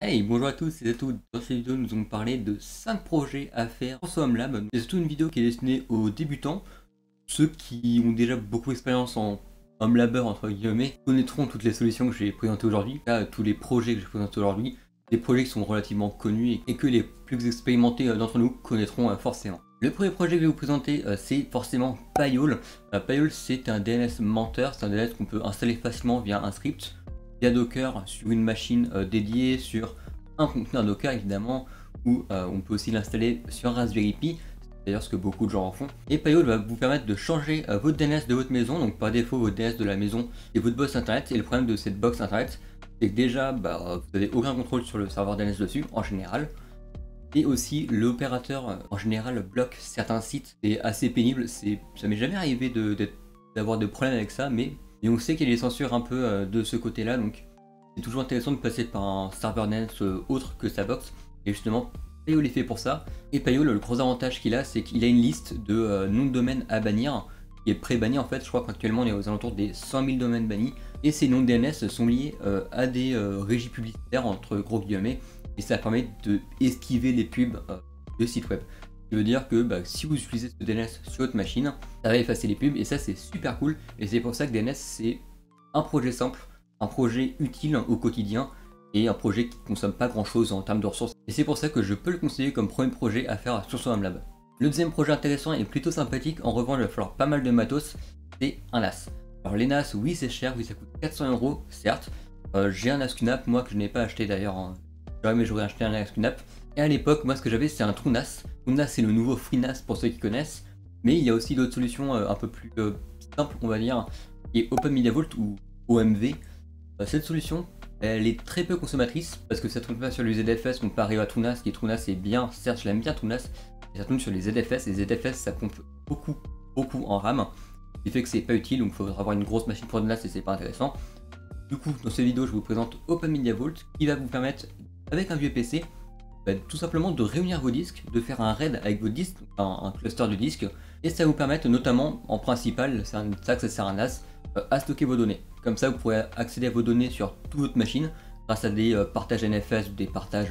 Hey, bonjour à tous et à toutes. Dans cette vidéo, nous allons parler de 5 projets à faire sur Homelab. C'est surtout une vidéo qui est destinée aux débutants. Ceux qui ont déjà beaucoup d'expérience en Homelabeur, entre guillemets, connaîtront toutes les solutions que j'ai présentées aujourd'hui. Là, tous les projets que j'ai présentés aujourd'hui, des projets qui sont relativement connus et que les plus expérimentés d'entre nous connaîtront forcément. Le premier projet que je vais vous présenter, c'est forcément Payol. Payol, c'est un DNS menteur, c'est un DNS qu'on peut installer facilement via un script, via Docker, sur une machine dédiée, sur un conteneur Docker évidemment, ou on peut aussi l'installer sur un Raspberry Pi, c'est d'ailleurs ce que beaucoup de gens en font. Et Payol va vous permettre de changer votre DNS de votre maison, donc par défaut votre DNS de la maison et votre box internet. Et le problème de cette box internet, c'est que déjà vous n'avez aucun contrôle sur le serveur DNS dessus en général. Et aussi l'opérateur en général bloque certains sites, c'est assez pénible, ça m'est jamais arrivé d'avoir de problèmes avec ça, mais on sait qu'il y a des censures un peu de ce côté là, donc c'est toujours intéressant de passer par un serveur DNS autre que sa box, et justement Payol est fait pour ça. Et Payol, le gros avantage qu'il a, c'est qu'il a une liste de noms de domaines à bannir, qui est pré-banni en fait. Je crois qu'actuellement on est aux alentours des 100 000 domaines bannis, et ces noms de DNS sont liés à des régies publicitaires entre gros guillemets, et ça permet de esquiver les pubs de sites web. Ce qui veut dire que si vous utilisez ce DNS sur votre machine, ça va effacer les pubs, et ça c'est super cool. Et c'est pour ça que DNS c'est un projet simple, un projet utile au quotidien, et un projet qui ne consomme pas grand chose en termes de ressources. Et c'est pour ça que je peux le conseiller comme premier projet à faire sur son Homelab. Le deuxième projet intéressant et plutôt sympathique, en revanche il va falloir pas mal de matos, c'est un NAS. Alors les NAS, oui c'est cher, oui ça coûte 400 € certes. J'ai un NAS QNAP, moi que je n'ai pas acheté d'ailleurs, hein. Mais j'aurais acheté un NAS QNAP. Et à l'époque, moi ce que j'avais c'est un TrueNAS. TrueNAS c'est le nouveau FreeNAS pour ceux qui connaissent. Mais il y a aussi d'autres solutions un peu plus simples on va dire, qui est OpenMediaVault ou OMV. Cette solution, elle est très peu consommatrice parce que ça tourne pas sur les ZFS comparé à TrueNAS, qui est TrueNAS est bien, certes je l'aime bien TrueNAS, mais ça tourne sur les ZFS, et les ZFS ça pompe beaucoup en RAM, ce qui fait que c'est pas utile, donc il faudra avoir une grosse machine pour le NAS et c'est pas intéressant. Du coup, dans cette vidéo je vous présente OpenMediaVault qui va vous permettre, avec un vieux PC, tout simplement de réunir vos disques, de faire un RAID avec vos disques, un cluster de disques, et ça va vous permettre notamment, en principal, c'est ça que ça sert à NAS, à stocker vos données. Comme ça vous pourrez accéder à vos données sur toute votre machine grâce à des partages NFS ou des partages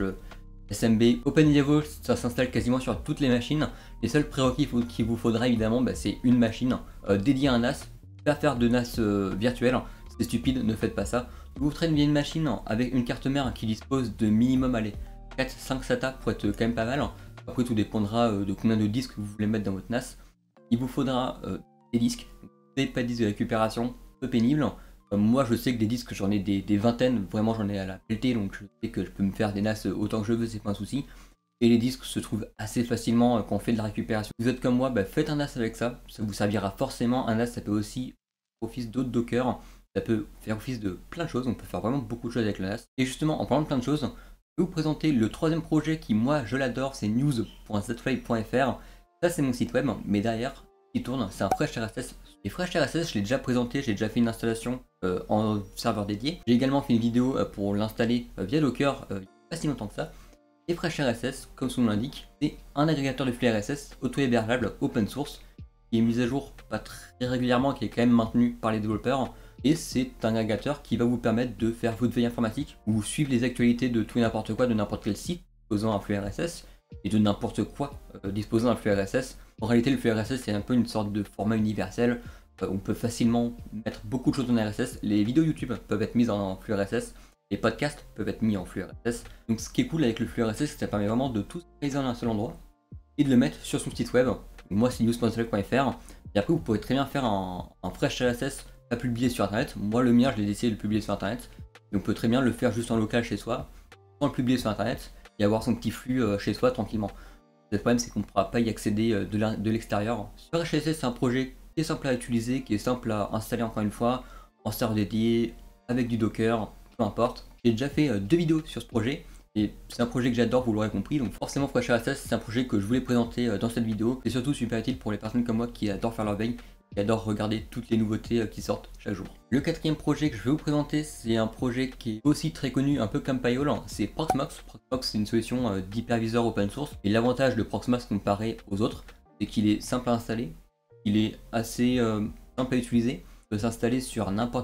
SMB. OpenMediaVault, ça s'installe quasiment sur toutes les machines. Les seuls prérequis qu'il vous faudra évidemment, c'est une machine dédiée à un NAS. Pas faire de NAS virtuel, c'est stupide, ne faites pas ça. Vous ferez une vieille machine avec une carte mère qui dispose de minimum 4-5 SATA pour être quand même pas mal. Après tout dépendra de combien de disques vous voulez mettre dans votre NAS. Il vous faudra des disques, pas de disques de récupération, peu pénible. Moi je sais que des disques j'en ai des vingtaines, vraiment j'en ai à la pelletée, donc je sais que je peux me faire des NAS autant que je veux, c'est pas un souci. Et les disques se trouvent assez facilement quand on fait de la récupération. Si vous êtes comme moi, faites un NAS avec ça vous servira forcément. Un NAS ça peut aussi faire office d'autres Docker, ça peut faire office de plein de choses, on peut faire vraiment beaucoup de choses avec le NAS. Et justement en parlant de plein de choses, je vais vous présenter le troisième projet qui moi je l'adore, c'est news.zfly.fr. Ça c'est mon site web, mais derrière qui tourne, c'est un Fresh RSS. Et Fresh RSS, je l'ai déjà présenté, j'ai déjà fait une installation en serveur dédié. J'ai également fait une vidéo pour l'installer via Docker il n'y a pas si longtemps que ça. Et Fresh RSS, comme son nom l'indique, c'est un agrégateur de flux RSS auto-hébergeable open source qui est mis à jour pas très régulièrement, qui est quand même maintenu par les développeurs. Et c'est un agrégateur qui va vous permettre de faire votre veille informatique ou suivre les actualités de tout et n'importe quoi, de n'importe quel site disposant un flux RSS et de n'importe quoi disposant d'un flux RSS. En réalité, le flux RSS c'est un peu une sorte de format universel. On peut facilement mettre beaucoup de choses en RSS. Les vidéos YouTube peuvent être mises en flux RSS. Les podcasts peuvent être mis en flux RSS. Donc ce qui est cool avec le flux RSS, c'est que ça permet vraiment de tout centraliser en un seul endroit et de le mettre sur son site web. Moi c'est news.zfly.fr. Et après vous pourrez très bien faire un Fresh RSS à publier sur internet. Moi le mien je l'ai décidé de le publier sur internet. Et on peut très bien le faire juste en local chez soi, sans le publier sur internet et avoir son petit flux chez soi tranquillement. Le problème c'est qu'on ne pourra pas y accéder de l'extérieur. Sur RSS c'est un projet qui est simple à utiliser, qui est simple à installer encore une fois, en serveur dédié, avec du Docker, peu importe. J'ai déjà fait 2 vidéos sur ce projet, et c'est un projet que j'adore, vous l'aurez compris, donc forcément Fresh RSS c'est un projet que je voulais présenter dans cette vidéo. C'est surtout super utile pour les personnes comme moi qui adorent faire leur veille, qui adorent regarder toutes les nouveautés qui sortent chaque jour. Le quatrième projet que je vais vous présenter, c'est un projet qui est aussi très connu, un peu comme Payol, c'est Proxmox. Proxmox c'est une solution d'hyperviseur open source, et l'avantage de Proxmox comparé aux autres, c'est qu'il est simple à installer. Il est assez simple à utiliser, il peut s'installer sur n'importe quel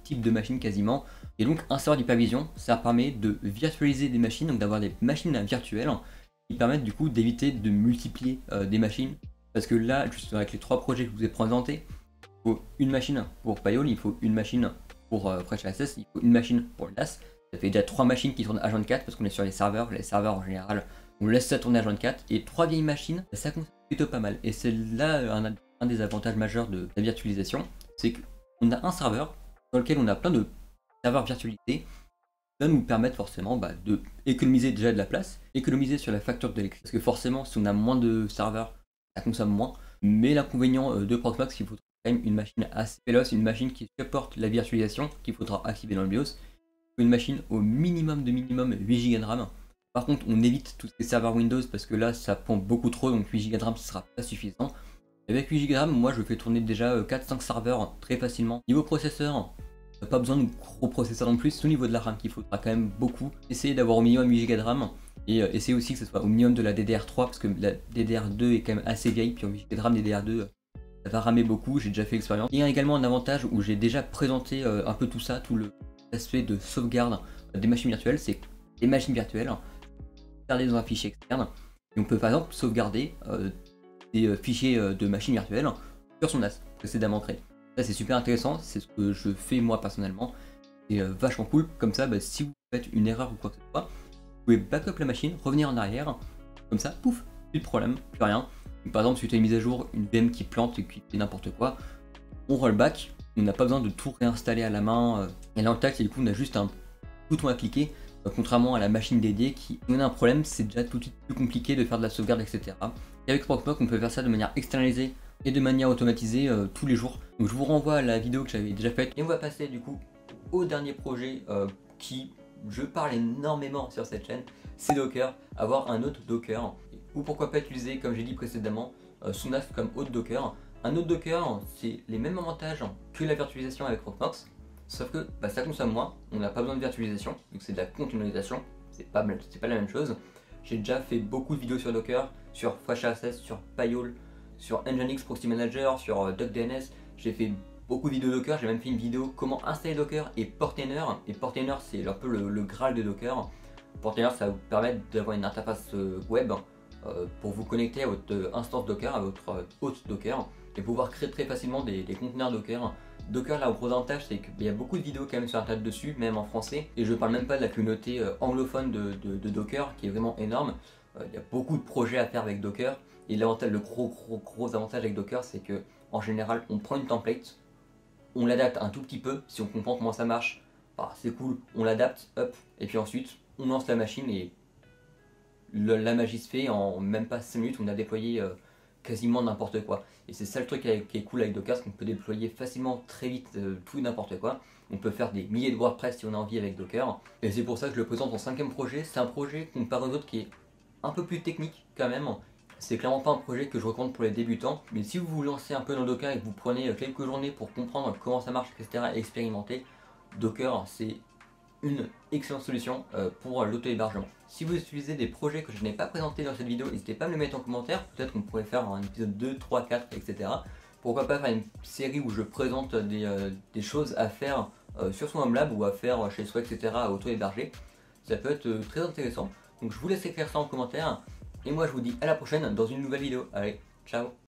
type de machine quasiment. Et donc un serveur d'hypervision, ça permet de virtualiser des machines, donc d'avoir des machines virtuelles qui permettent du coup d'éviter de multiplier des machines. Parce que là, juste avec les 3 projets que je vous ai présentés, il faut une machine pour Payol, il faut une machine pour FreshAccess, il faut une machine pour LAS. Ça fait déjà 3 machines qui tournent H24 parce qu'on est sur les serveurs en général, on laisse ça tourner H24 et 3 vieilles machines, ça consomme plutôt pas mal. Et c'est là un des avantages majeurs de la virtualisation, c'est qu'on a un serveur dans lequel on a plein de serveurs virtualisés, va nous permettre forcément de économiser déjà de la place, économiser sur la facture de l'électricité, parce que forcément si on a moins de serveurs, ça consomme moins. Mais l'inconvénient de Proxmox, c'est qu'il faudra quand même une machine assez véloce, une machine qui supporte la virtualisation, qu'il faudra activer dans le BIOS, une machine au minimum de minimum 8 Go de RAM. Par contre, on évite tous les serveurs Windows parce que là, ça prend beaucoup trop, donc 8 Go de RAM, ce sera pas suffisant. Avec 8 Go de RAM, moi, je fais tourner déjà 4-5 serveurs très facilement. Niveau processeur, pas besoin de gros processeur non plus, c'est au niveau de la RAM qu'il faudra quand même beaucoup. Essayer d'avoir au minimum 8 Go de RAM et essayer aussi que ce soit au minimum de la DDR3 parce que la DDR2 est quand même assez vieille, puis en 8 Go de RAM, DDR2, ça va ramer beaucoup, j'ai déjà fait l'expérience. Il y a également un avantage où j'ai déjà présenté un peu tout ça, tout l'aspect de sauvegarde des machines virtuelles, c'est que les machines virtuelles, sauvegarder dans un fichier externe, et on peut par exemple sauvegarder des fichiers de machines virtuelles sur son NAS précédemment créé. Ça c'est super intéressant, c'est ce que je fais moi personnellement, c'est vachement cool, comme ça si vous faites une erreur ou quoi que ce soit, vous pouvez backup la machine, revenir en arrière, comme ça, pouf, plus de problème, plus rien. Donc, par exemple si tu as une mise à jour, une VM qui plante et qui fait n'importe quoi, on rollback, on n'a pas besoin de tout réinstaller à la main, et là en tac, et du coup on a juste un bouton à cliquer, contrairement à la machine dédiée qui, si on a un problème, c'est déjà tout de suite plus compliqué de faire de la sauvegarde, etc. Et avec Proxmox, on peut faire ça de manière externalisée et de manière automatisée tous les jours. Donc je vous renvoie à la vidéo que j'avais déjà faite. Et on va passer du coup au dernier projet qui, je parle énormément sur cette chaîne, c'est Docker, avoir un hôte Docker. Ou pourquoi pas utiliser, comme j'ai dit précédemment, Sonas comme hôte Docker. Un hôte Docker, c'est les mêmes avantages que la virtualisation avec Proxmox, sauf que ça consomme moins, on n'a pas besoin de virtualisation, donc c'est de la containerisation, c'est pas la même chose. J'ai déjà fait beaucoup de vidéos sur Docker, sur FreshAccess, sur Payol, sur Nginx Proxy Manager, sur DuckDNS. J'ai fait beaucoup de vidéos Docker, j'ai même fait une vidéo comment installer Docker et Portainer. Et Portainer c'est un peu le graal de Docker. Portainer ça va vous permettre d'avoir une interface web pour vous connecter à votre instance Docker, à votre hôte Docker, et pouvoir créer très facilement des conteneurs Docker. Docker, là, au gros avantage, c'est qu'il y a beaucoup de vidéos quand même sur internet dessus, même en français, et je parle même pas de la communauté anglophone de Docker, qui est vraiment énorme. Il y a beaucoup de projets à faire avec Docker, et l'avantage, le gros avantage avec Docker, c'est que en général, on prend une template, on l'adapte un tout petit peu, si on comprend comment ça marche, c'est cool, on l'adapte, hop, et puis ensuite, on lance la machine, et la magie se fait, en même pas 5 minutes, on a déployé quasiment n'importe quoi. Et c'est ça le truc qui est cool avec Docker, c'est qu'on peut déployer facilement, très vite, tout n'importe quoi. On peut faire des milliers de WordPress si on a envie avec Docker. Et c'est pour ça que je le présente en 5e projet. C'est un projet comparé aux autres qui est un peu plus technique quand même. C'est clairement pas un projet que je recommande pour les débutants. Mais si vous vous lancez un peu dans Docker et que vous prenez quelques journées pour comprendre comment ça marche, etc. et expérimenter, Docker c'est une excellente solution pour l'auto-hébergement. Si vous utilisez des projets que je n'ai pas présentés dans cette vidéo, n'hésitez pas à me le mettre en commentaire. Peut-être qu'on pourrait faire un épisode 2, 3, 4, etc. Pourquoi pas faire une série où je présente des choses à faire sur son home lab ou à faire chez soi, etc. à auto-héberger. Ça peut être très intéressant. Donc je vous laisse écrire ça en commentaire. Et moi je vous dis à la prochaine dans une nouvelle vidéo. Allez, ciao!